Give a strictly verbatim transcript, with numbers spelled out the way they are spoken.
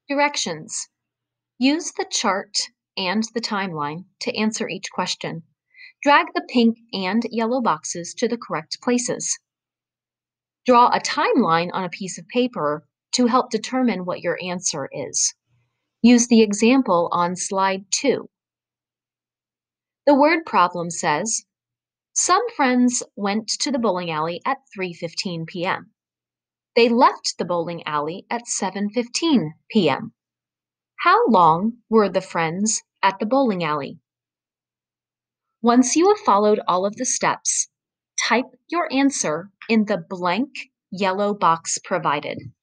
Directions. Use the chart and the timeline to answer each question. Drag the pink and yellow boxes to the correct places. Draw a timeline on a piece of paper to help determine what your answer is. Use the example on slide two. The word problem says, some friends went to the bowling alley at three fifteen p m They left the bowling alley at seven fifteen p m How long were the friends at the bowling alley? Once you have followed all of the steps, type your answer in the blank yellow box provided.